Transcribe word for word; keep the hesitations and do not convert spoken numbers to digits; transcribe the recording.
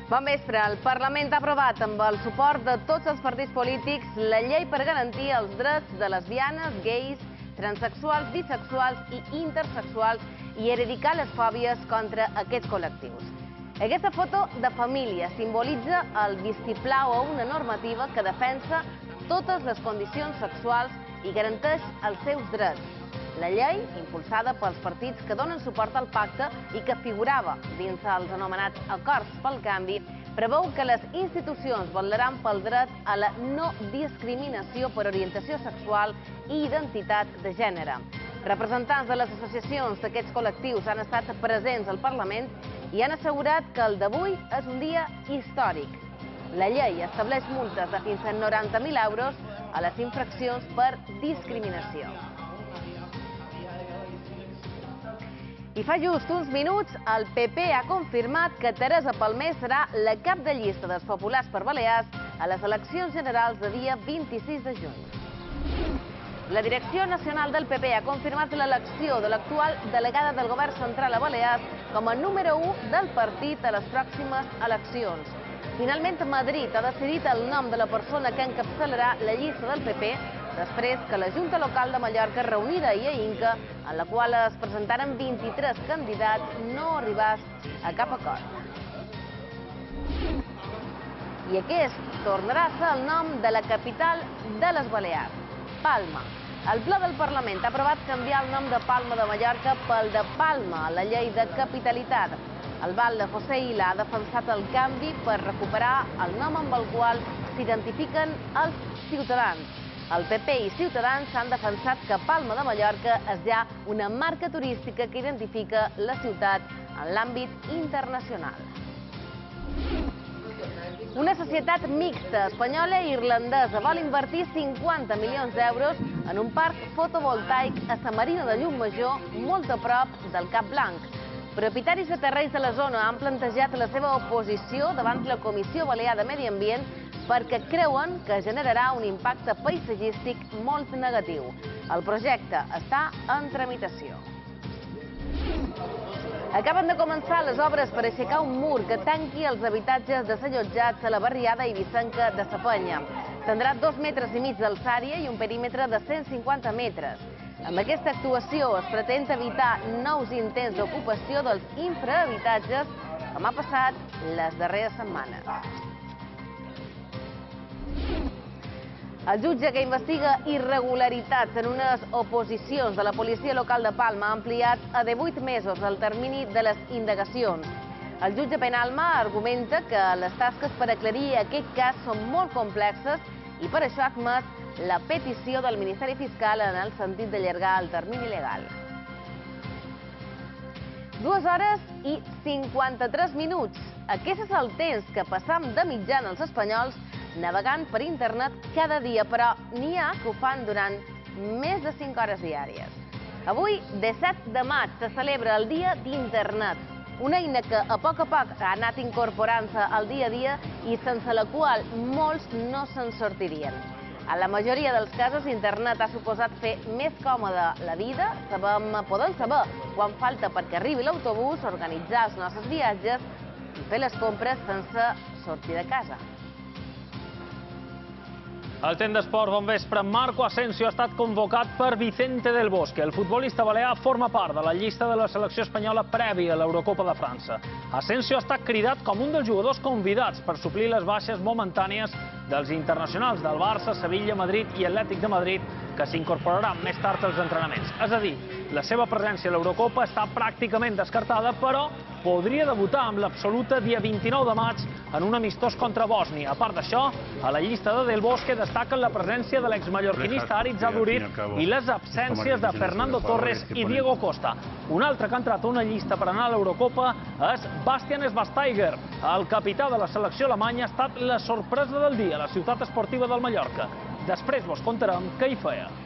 Bon vespre. El Parlament ha aprovat amb el suport de tots els partits polítics la llei per garantir els drets de lesbianes, gais, transsexuals, bisexuals i intersexuals i erradicar les fòbies contra aquests col·lectius. Aquesta foto de família simbolitza el vistiplau a una normativa que defensa totes les condicions sexuals i garanteix els seus drets. La llei, impulsada pels partits que donen suport al pacte i que figurava dins els anomenats Acords pel Canvi, preveu que les institucions vetllaran pel dret a la no discriminació per orientació sexual i identitat de gènere. Representants de les associacions d'aquests col·lectius han estat presents al Parlament i han assegurat que el d'avui és un dia històric. La llei estableix multes de fins a noranta mil euros a les infraccions per discriminació. I fa just uns minuts, el P P ha confirmat que Teresa Palmer serà la cap de llista dels populars per Balears a les eleccions generals de dia vint-i-sis de juny. La Direcció Nacional del P P ha confirmat l'elecció de l'actual delegada del Govern Central a Balears com a número u del partit a les pròximes eleccions. Finalment, Madrid ha decidit el nom de la persona que encapçalarà la llista del P P després que la Junta Local de Mallorca, reunida ahir a Inca, en la qual es presentaren vint-i-tres candidats, no arribàs a cap acord. I aquest tornarà a ser el nom de la capital de les Balears, Palma. El Ple del Parlament ha aprovat canviar el nom de Palma de Mallorca pel de Palma, a la llei de capitalitat. El Val de José Ila ha defensat el canvi per recuperar el nom amb el qual s'identifiquen els ciutadans. El P P i Ciutadans han defensat que Palma de Mallorca és ja una marca turística que identifica la ciutat en l'àmbit internacional. Una societat mixta espanyola i irlandesa vol invertir cinquanta milions d'euros en un parc fotovoltaic a Sa Marina de Llucmajor, molt a prop del Cap Blanc. Propietaris de terrenys de la zona han plantejat la seva oposició davant la Comissió Balear de Medi Ambient perquè creuen que generarà un impacte paisatgístic molt negatiu. El projecte està en tramitació. Acaben de començar les obres per aixecar un mur que tanqui els habitatges desallotjats a la barriada eivissenca de Sa Penya. Tindrà dos metres i mig d'alçària i un perímetre de cent cinquanta metres. Amb aquesta actuació es pretén evitar nous intents d'ocupació dels infrahabitatges, com ha passat les darreres setmanes. El jutge que investiga irregularitats en unes oposicions de la policia local de Palma ha ampliat a divuit mesos el termini de les indagacions. El jutge Penalma argumenta que les tasques per aclarir aquest cas són molt complexes i per això ha admès la petició del Ministeri Fiscal en el sentit d'allargar el termini legal. Dues hores i cinquanta-tres minuts. Aquest és el temps que passam de mitjana els espanyols navegant per internet cada dia, però n'hi ha que ho fan durant més de cinc hores diàries. Avui, disset de maig, se celebra el Dia d'Internet, una eina que a poc a poc ha anat incorporant-se al dia a dia i sense la qual molts no se'n sortirien. A la majoria dels casos, internet ha suposat fer més còmoda la vida, podem saber quan falta perquè arribi l'autobús, organitzar els nostres viatges i fer les compres sense sortir de casa. Al temps d'esport, bon vespre. Marco Asensio ha estat convocat per Vicente del Bosque. El futbolista balear forma part de la llista de la selecció espanyola prèvia a l'Eurocopa de França. Asensio ha estat cridat com un dels jugadors convidats per suplir les baixes momentànies dels internacionals del Barça, Sevilla, Madrid i Atlètic de Madrid, que s'incorporaran més tard als entrenaments. És a dir, la seva presència a l'Eurocopa està pràcticament descartada, però podria debutar amb l'absoluta dia vint-i-nou de maig en un amistós contra Bòsnia. A part d'això, a la llista de Del Bosque destaquen la presència de l'exmallorquinista Aritz Aduriz i les absències de Fernando Torres i Diego Costa. Un altre que ha entrat a una llista per anar a l'Eurocopa és Bastian Schweinsteiger. El capità de la selecció alemanya ha estat la sorpresa del dia a la ciutat esportiva del Mallorca. Després vos contarem què hi feia.